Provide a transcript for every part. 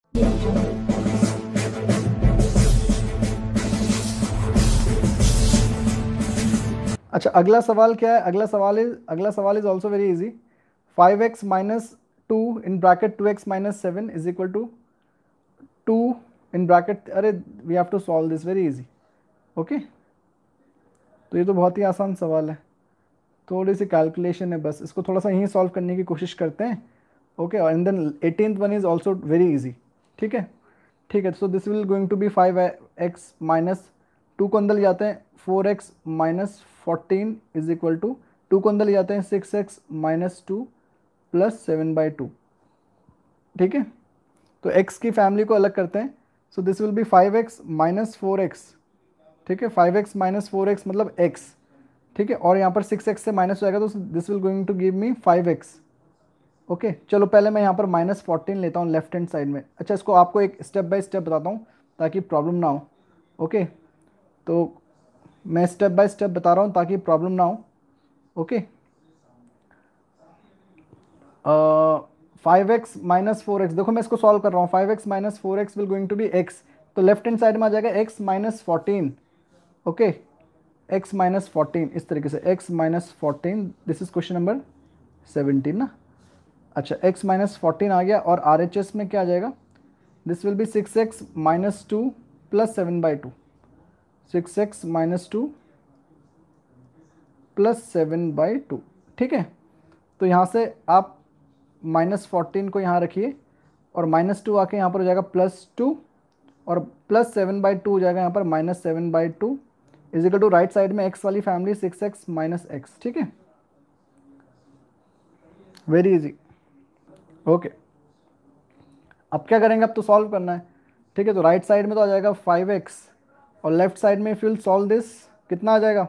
अच्छा, अगला सवाल क्या है? अगला सवाल is also very easy. 5x minus 2 in bracket 2x minus 7 is equal to 2 in bracket, अरे we have to solve this, very easy. Okay, तो ये तो बहुत ही आसान सवाल है, थोड़ी सी कैलकुलेशन है बस, इसको थोड़ा सा यहीं सॉल्व करने की कोशिश करते हैं। Okay, and then 18th one is also very easy. ठीक है, ठीक है, so this will going to be 5x minus 2 को अंदर ले जाते हैं, 4x minus 14 is equal to 2 को अंदर ले जाते हैं 6x माइनस 2 प्लस 7/2। ठीक है, तो x की फैमिली को अलग करते हैं, so this will be 5x minus 4x। ठीक है, 5x माइनस 4x मतलब x। ठीक है, और यहाँ पर 6x से माइनस हो जाएगा, तो this will going to give me 5x। Okay, चलो पहले मैं यहाँ पर माइनस 14 लेता हूँ लेफ्ट हैंड साइड में। अच्छा, इसको आपको एक स्टेप बाय स्टेप बताता हूँ ताकि प्रॉब्लम ना हो। ओके, तो मैं स्टेप बाय स्टेप बता रहा हूँ ताकि प्रॉब्लम ना हो। ओके, 5x माइनस 4x, देखो मैं इसको सॉल्व कर रहा हूँ। 5x minus 4x will going to be x, तो लेफ्ट हैंड साइड में आ जाएगा x minus 14। Okay, x minus 14 इस तरीके से, x minus 14, this is question number 17 ना। अच्छा, x माइनस 14 आ गया, और RHS में क्या आ जाएगा? This will be 6x minus 2 plus 7/2, 6x minus 2 plus 7/2। ठीक है, तो यहाँ से आप माइनस 14 को यहाँ रखिए, और माइनस 2 आके यहाँ पर हो जाएगा प्लस 2, और प्लस 7/2 हो जाएगा यहाँ पर minus 7/2 is equal to right side में x वाली फैमिली 6x माइनस x। ठीक है, वेरी इजी। ओके, अब क्या करेंगे? अब तो सॉल्व करना है। ठीक है, तो राइट साइड में तो आ जाएगा 5x, और लेफ्ट साइड में if you will solve this, कितना आ जाएगा?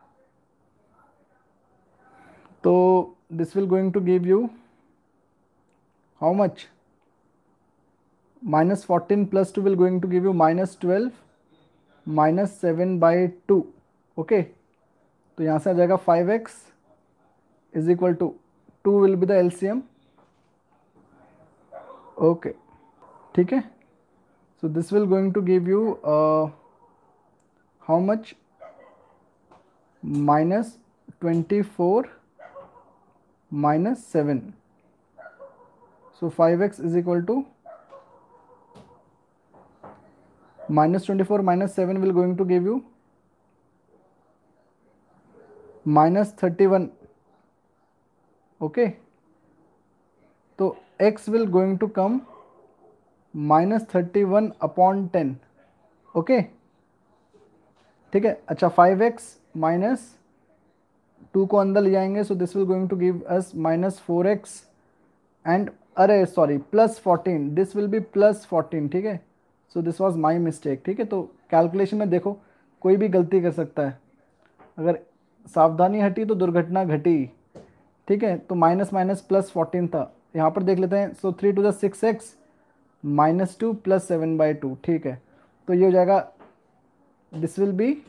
तो this will going to give you how much? Minus 14 plus 2 will going to give you minus 12 minus 7/2। Okay, तो यहाँ से आ जाएगा 5x is equal to 2 will be the LCM। Okay, ठीक है, so this will going to give you how much? minus 24 minus 7, so 5x is equal to minus 24 minus 7 will going to give you minus 31। okay, तो x will going to come minus 31 upon 10। Okay, ठीक है। अच्छा, 5x minus 2 को अंदर ले जाएंगे, so this will going to give us minus 4x and, अरे sorry, plus 14, this will be plus 14। ठीक है, so this was my mistake. ठीक है, तो कैलकुलेशन में देखो कोई भी गलती कर सकता है, अगर सावधानी हटी तो दुर्घटना घटी। ठीक है, तो माइनस माइनस प्लस 14 था, यहाँ पर देख लेते हैं। So 3 to the 6x minus 2 plus 7/2। ठीक है, तो ये हो जाएगा, दिस विल बी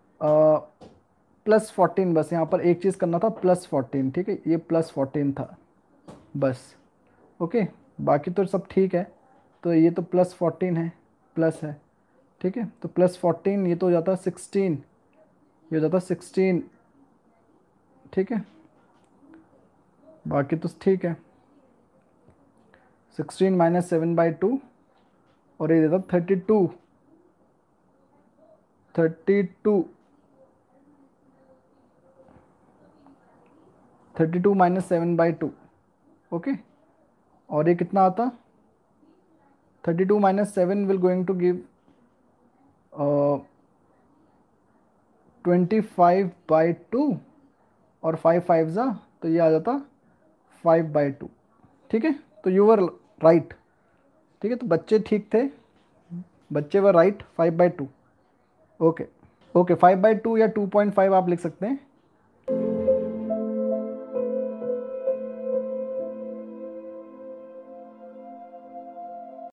प्लस 14। बस यहाँ पर एक चीज़ करना था, प्लस 14। ठीक है, ये प्लस 14 था बस। ओके, बाकी तो सब ठीक है। तो ये तो प्लस 14 है, प्लस है। ठीक है, तो प्लस 14, ये तो हो जाता है 16, ये हो जाता है 16। ठीक है, बाकी तो ठीक है। 16 माइनस 7/2, और ये देता 32, 32 माइनस 7/2। ओके, और ये कितना आता? 32 minus 7 will going to give 25/2, और 5 5 ज़ा, तो ये आ जाता 5/2। ठीक है, तो यू वर राइट। ठीक है, तो बच्चे ठीक थे, बच्चे वर राइट, 5/2। ओके, ओके, 5/2 या 2.5 आप लिख सकते हैं।